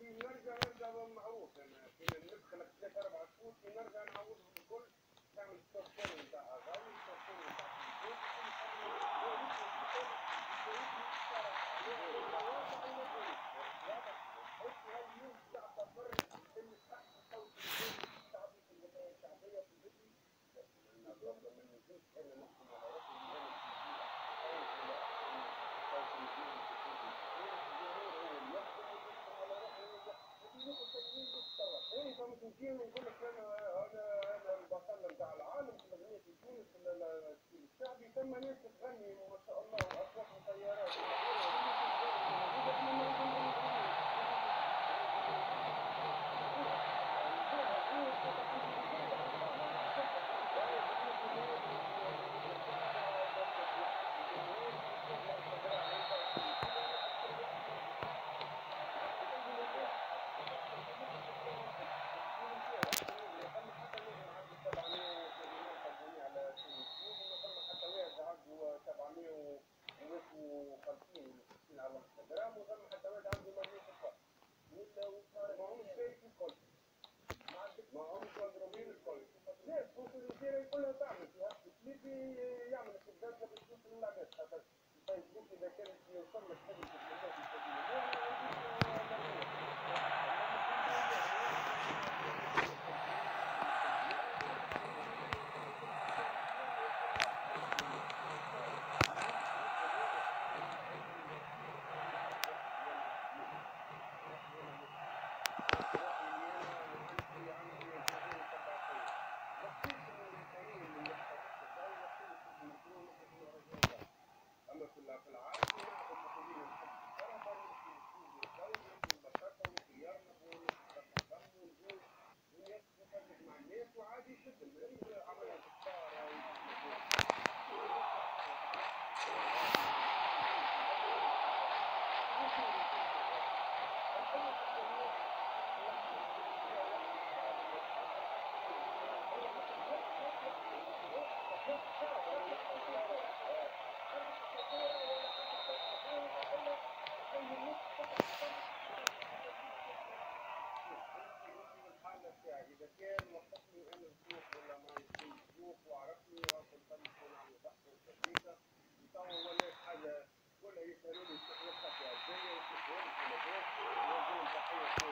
نرجع معروف انا كنا ندخلك 3 4 شهور نرجع نعوضهم الكل تعمل التوفير نتاعها غالي التوفير نجي ونقول لك انا البطل نتاع العالم في الاغنيه في تونس الشعبي ثم ناس تغني ما شاء الله واصوات طيارات على الانستغرام وثم حتى واحد عنده مليون صفر معهمش شيء الكل معهمش مضروبين الكل ليش الجزائر كلها تعمل فيها الكليبي يعمل استبدال بالفلوس للعباد خاطر الفيسبوك اذا كانت يوصل لك خدمه في العالم مع الناس وعادي جدا عملها إذا كان وقفني أنا الظروف ولا ما يكون ظروف وعرفني وأصل تليفون عم يضحك وكذا يطور ولا حاجة ولا يسألوني الشيخ وقت يا الدنيا وكيف وين في البيت ويقولون تحية